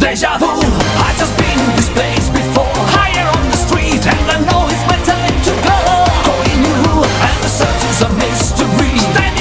Deja vu, I've just been in this place before. Higher on the street and I know it's my time to go. Calling you and the search is a mystery. Standing